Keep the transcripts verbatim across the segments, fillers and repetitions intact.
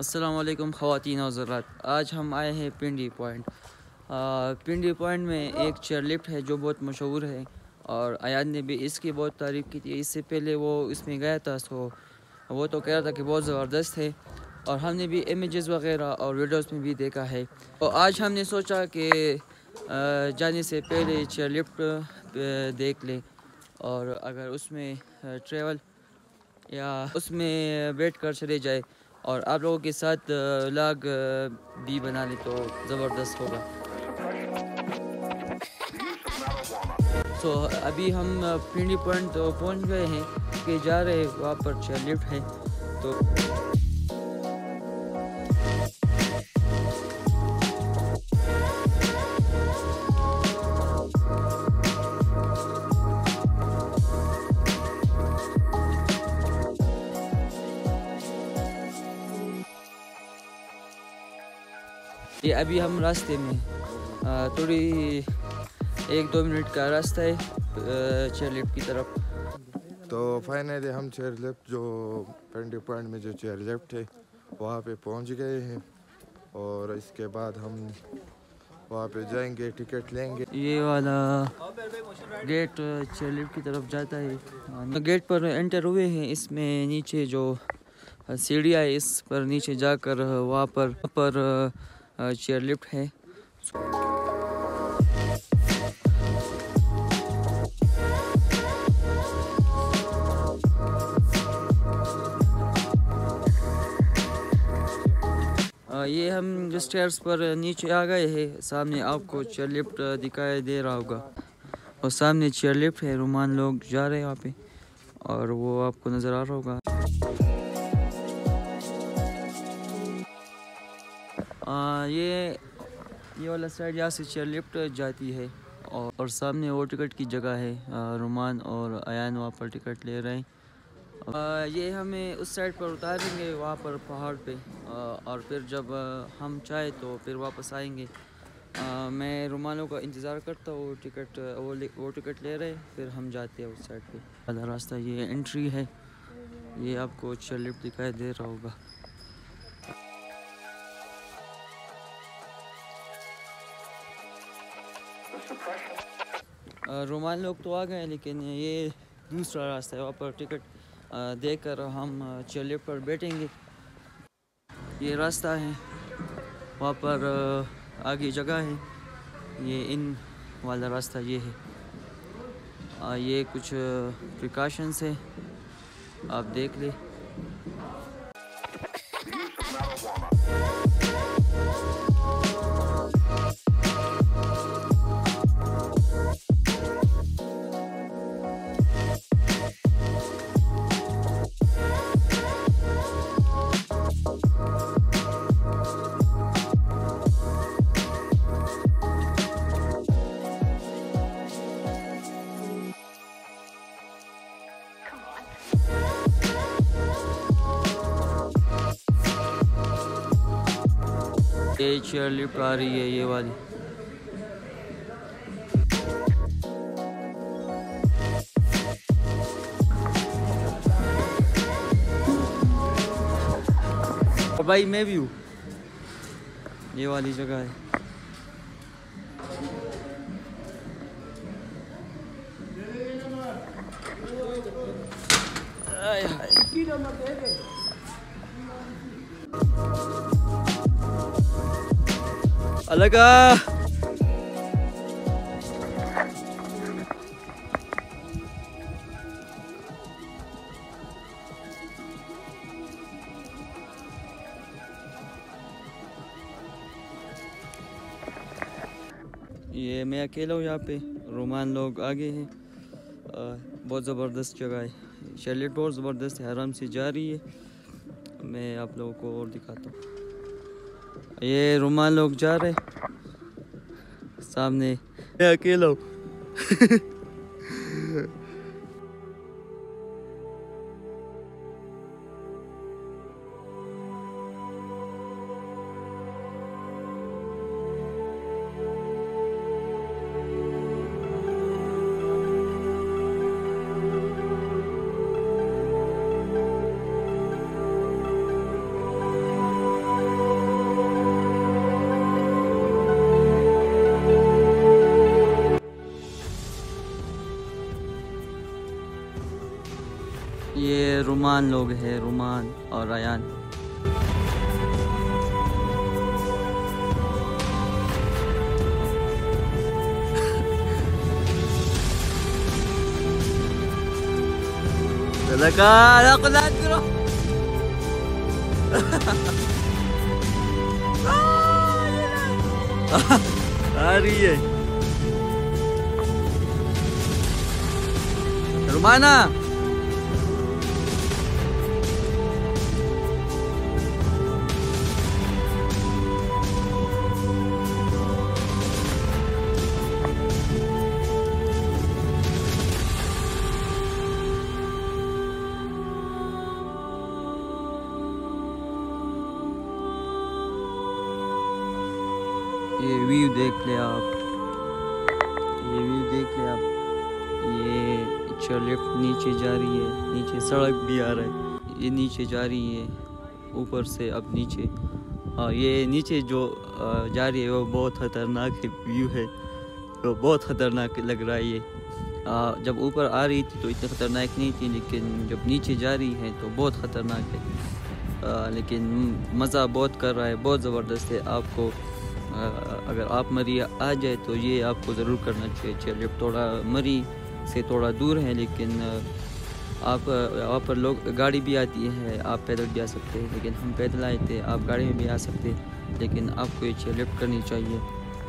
अस्सलाम वालेकुम ख़वातीन और हज़रात। आज हम आए हैं पिंडी पॉइंट। पिंडी पॉइंट में एक चेयर लिफ्ट है जो बहुत मशहूर है और अयान ने भी इसकी बहुत तारीफ़ की थी। इससे पहले वो इसमें गया था तो वो तो कह रहा था कि बहुत ज़बरदस्त है और हमने भी इमेजेस वगैरह और वीडियोस में भी देखा है। तो आज हमने सोचा कि जाने से पहले चेयर लिफ्ट देख लें और अगर उसमें ट्रैवल या उसमें बैठ कर चले जाए और आप लोगों के साथ व्लॉग भी बना ले तो ज़बरदस्त होगा। सो so, अभी हम पिंडी पॉइंट तो पहुंच गए हैं कि जा रहे हैं वहाँ पर चेयर लिफ्ट है। तो ये अभी हम रास्ते में थोड़ी एक दो मिनट का रास्ता है चेयर लिफ्ट की तरफ। तो फाइनली हम चेयर लिफ्ट जो पिंडी पॉइंट में जो चेयर लिफ्ट है वहाँ पे पहुँच गए हैं और इसके बाद हम वहाँ पे जाएंगे, टिकट लेंगे। ये वाला गेट चेयर लिफ्ट की तरफ जाता है। गेट पर एंटर हुए हैं। इसमें नीचे जो सीढ़ियाँ है इस पर नीचे जाकर वहाँ पर पर चेयर लिफ्ट है। ये हम जो स्टेयर्स पर नीचे आ गए हैं, सामने आपको चेयर लिफ्ट दिखाई दे रहा होगा और सामने चेयर लिफ्ट है। रुमान लोग जा रहे हैं वहाँ पे और वो आपको नज़र आ रहा होगा। आ, ये ये वाला साइड यहाँ से चेयर लिफ्ट जाती है और, और सामने वो टिकट की जगह है। आ, रुमान और अयान वहाँ पर टिकट ले रहे हैं। आ, ये हमें उस साइड पर उतारेंगे वहाँ पर पहाड़ पे आ, और फिर जब आ, हम चाहे तो फिर वापस आएंगे। आ, मैं रुमानों का इंतज़ार करता हूँ। टिकट वो वो टिकट ले रहे फिर हम जाते हैं उस साइड पे। वाला रास्ता ये एंट्री है। ये आपको चेयर लिफ्ट दिखाई दे रहा होगा। रुमान लोग तो आ गए लेकिन ये दूसरा रास्ता है। वहाँ पर टिकट देकर हम चेयर लिफ्ट पर बैठेंगे। ये रास्ता है, वहाँ पर आगे जगह है। ये इन वाला रास्ता ये है। आ, ये कुछ प्रिकॉशंस है, आप देख ले। ये चेयर लिफ्ट आ रही है ये वाली। और भाई मैं भी हूँ। ये वाली जगह है। आय हाय। अलगा ये मैं अकेला हूँ यहाँ पे। रोमान लोग आगे हैं। बहुत ज़बरदस्त जगह है। चेयर लिफ्ट बहुत ज़बरदस्त है, आराम से जा रही है। मैं आप लोगों को और दिखाता हूँ। ये रुमान लोग जा रहे सामने, मैं अकेला हूँ। रुमान लोग हैं, रुमान और Ayan. Talaga, ako lahat ko. आ रही है रुमाना। ये व्यू देख ले आप, ये व्यू देख ले आप। ये चेयरलिफ्ट नीचे जा रही है, नीचे सड़क भी आ रहा है, ये नीचे जा रही है ऊपर से अब नीचे। और ये नीचे जो जा रही है वो बहुत ख़तरनाक व्यू है, वो बहुत ख़तरनाक लग रहा है। ये जब ऊपर आ रही थी तो इतनी ख़तरनाक नहीं थी, लेकिन जब नीचे जा रही है तो बहुत ख़तरनाक है। आ, लेकिन मज़ा बहुत कर रहा है, बहुत ज़बरदस्त है। आपको अगर आप मरी आ जाए तो ये आपको ज़रूर करना चाहिए। चेयरलिफ्ट थोड़ा मरी से थोड़ा दूर है, लेकिन आप वहाँ पर लोग गाड़ी भी आती है, आप पैदल भी आ सकते हैं। लेकिन हम पैदल आए थे, आप गाड़ी में भी आ सकते हैं, लेकिन आपको ये चेयरलिफ्ट करनी चाहिए।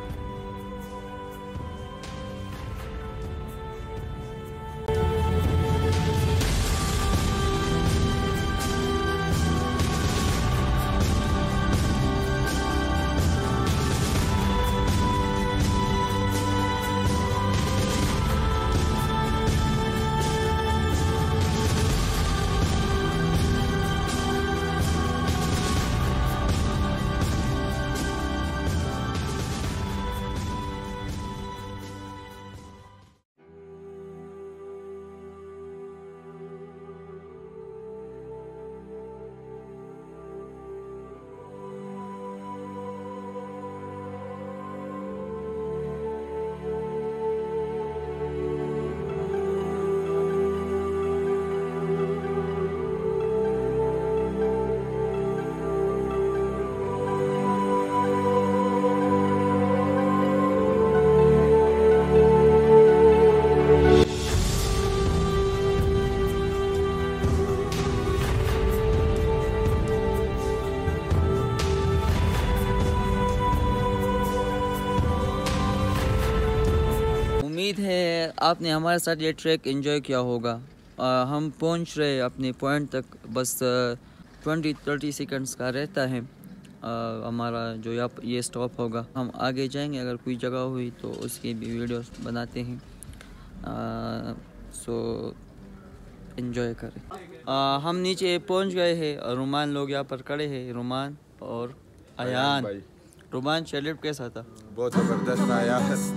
उम्मीद है आपने हमारे साथ ये ट्रैक एंजॉय किया होगा। आ, हम पहुंच रहे अपने पॉइंट तक, बस ट्वेंटी थर्टी सेकंड्स का रहता है आ, हमारा जो यहाँ ये स्टॉप होगा। हम आगे जाएंगे, अगर कोई जगह हुई तो उसकी भी वीडियोस बनाते हैं। आ, सो एंजॉय करें। आ, हम नीचे पहुंच गए हैं और रुमान लोग यहाँ पर खड़े हैं, रुमान और अयान। रुमान चेयरलिफ्ट कैसा था? बहुत ज़बरदस्त आया।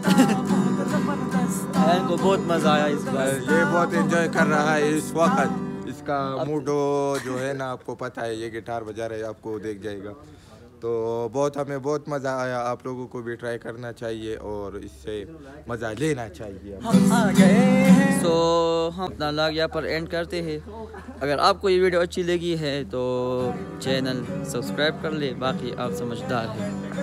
अयान को बहुत मज़ा आया इस बार, ये बहुत एंजॉय कर रहा है इस वक्त। इसका मूड जो है ना, आपको पता है, ये गिटार बजा रहे, आपको देख जाएगा। तो बहुत हमें बहुत मज़ा आया। आप लोगों को भी ट्राई करना चाहिए और इससे मज़ा लेना चाहिए। सो so, हम अपना व्लॉग यहाँ पर एंड करते हैं। अगर आपको ये वीडियो अच्छी लगी है तो चैनल सब्सक्राइब कर ले, बाकी आप समझदार हैं।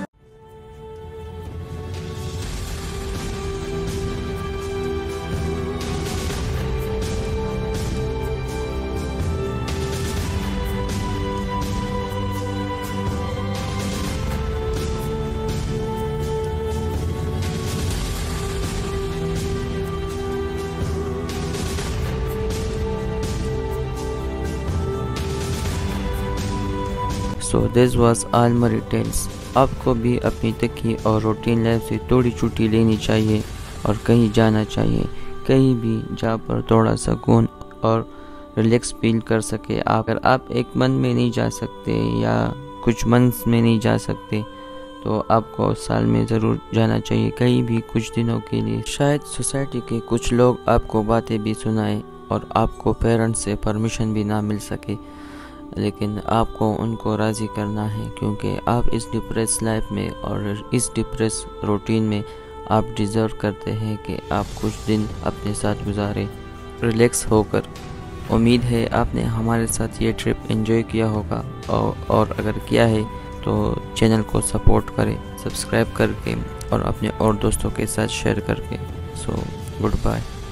So this was Almari tales. आपको भी अपनी तकी और रूटीन लाइफ से थोड़ी छुट्टी लेनी चाहिए और कहीं जाना चाहिए, कहीं भी जहाँ पर थोड़ा सुकून और रिलैक्स फील कर सके। अगर आप एक मंथ में नहीं जा सकते या कुछ मंथ्स में नहीं जा सकते तो आपको साल में ज़रूर जाना चाहिए कहीं भी कुछ दिनों के लिए। शायद सोसाइटी के कुछ लोग आपको बातें भी सुनाएं और आपको पेरेंट्स से परमिशन भी ना मिल सके, लेकिन आपको उनको राज़ी करना है, क्योंकि आप इस डिप्रेस लाइफ में और इस डिप्रेस रूटीन में आप डिज़र्व करते हैं कि आप कुछ दिन अपने साथ गुजारें रिलैक्स होकर। उम्मीद है आपने हमारे साथ ये ट्रिप एंजॉय किया होगा, और, और अगर किया है तो चैनल को सपोर्ट करें सब्सक्राइब करके और अपने और दोस्तों के साथ शेयर करके। So good bye.